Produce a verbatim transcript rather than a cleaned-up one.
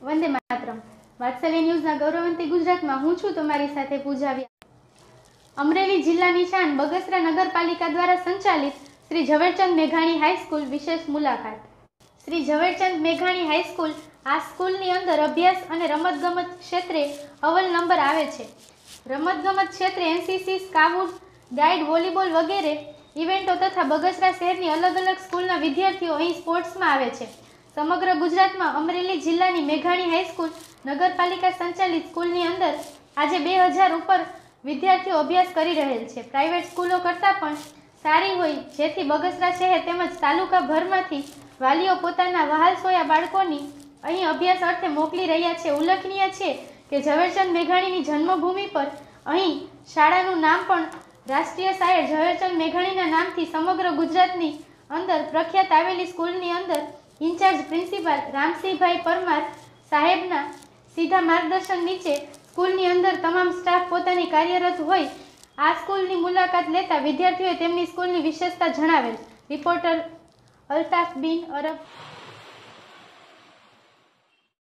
વંદે માતરમ. વાત્સલ્ય ન્યૂઝના ગૌરવંતી ગુજરાતમાં હું છું તમારી સાથે પૂજા વ્યાસ. અમરેલી જિલ્લાની શાન બગસરા નગરપાલિકા દ્વારા સંચાલિત શ્રી ઝવેરચંદ મેઘાણી હાઈસ્કૂલ વિશેષ મુલાકાત. શ્રી ઝવેરચંદ મેઘાણી હાઈસ્કૂલ આ સ્કૂલની અંદર અભ્યાસ અને રમતગમત ક્ષેત્રે અવ્વલ નંબર આવે છે. રમતગમત ક્ષેત્રે એનસીસી, સ્કાઉટ, ગાઈડ, વોલીબોલ વગેરે ઇવેન્ટો તથા બગસરા શહેરની અલગ અલગ સ્કૂલના વિદ્યાર્થીઓ અહીં સ્પોર્ટ્સમાં આવે છે. સમગ્ર ગુજરાતમાં અમરેલી જિલ્લાની મેઘાણી હાઈસ્કૂલ નગરપાલિકા સંચાલિત સ્કૂલની અંદર આજે બે હજાર ઉપર વિદ્યાર્થીઓ અભ્યાસ કરી રહેલ છે. પ્રાઇવેટ સ્કૂલો કરતાં પણ સારી હોય, જેથી બગસરા શહેર તેમજ તાલુકાભરમાંથી વાલીઓ પોતાના વહાલસોયા બાળકોની અહીં અભ્યાસ અર્થે મોકલી રહ્યા છે. ઉલ્લેખનીય છે કે ઝવેરચંદ મેઘાણીની જન્મભૂમિ પર અહીં શાળાનું નામ પણ રાષ્ટ્રીય શાયર ઝવેરચંદ મેઘાણીના નામથી સમગ્ર ગુજરાતની અંદર પ્રખ્યાત આવેલી સ્કૂલની અંદર ઇન્ચાર્જ પ્રિન્સિપાલ રામસિંહભાઈ પરમાર સાહેબના સીધા માર્ગદર્શન નીચે સ્કૂલની અંદર તમામ સ્ટાફ પોતાની કાર્યરત હોય. આ સ્કૂલની મુલાકાત લેતા વિદ્યાર્થીઓએ તેમની સ્કૂલની વિશેષતા જણાવેલ. રિપોર્ટર અલ્તાફ બિન અરબ.